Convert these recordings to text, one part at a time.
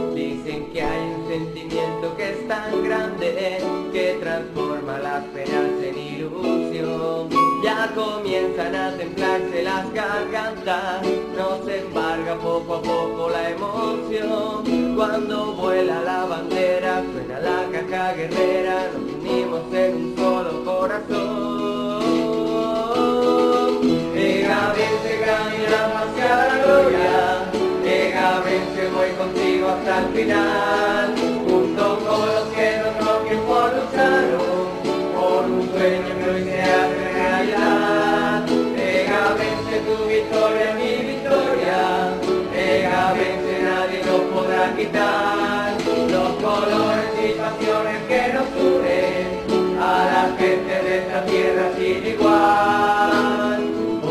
Dicen que hay un sentimiento que es tan grande que transforma las penas en ilusión. Ya comienzan a templarse las gargantas, nos embarga poco a poco la emoción. Cuando vuela la bandera, suena la caja guerrera, nos unimos en un solo corazón. Vence, caminamos hacia la gloria. Vence, voy contigo hasta el final, junto con los que por lucharon por un sueño que hoy se hace realidad. Vence, tu victoria, mi victoria. Vence, nadie nos podrá quitar los colores y pasiones que nos unen a la gente de esta tierra sin igual.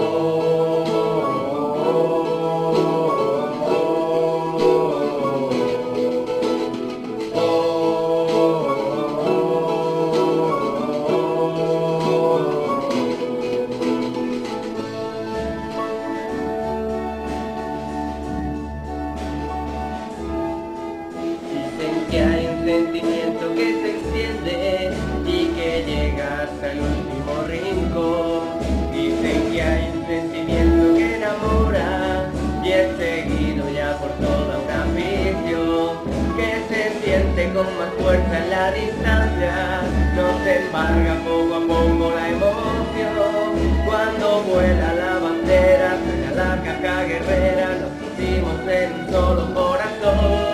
Que hay un sentimiento que se extiende y que llega hasta el último rincón. Dicen que hay un sentimiento que enamora y es seguido ya por toda una afición, que se siente con más fuerza en la distancia, nos embarga poco a poco la emoción. Cuando vuela la bandera, suena la caja guerrera, nos unimos en un solo corazón.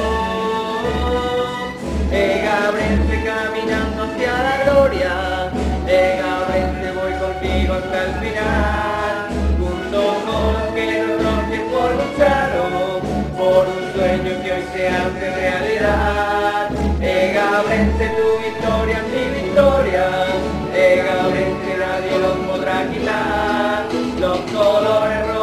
Vence, caminando hacia la gloria. Vence, voy contigo hasta el final, junto con los que los tiempos lucharon por un sueño que hoy se hace realidad. Vence, tu victoria, mi victoria. Vence, nadie nos podrá quitar los colores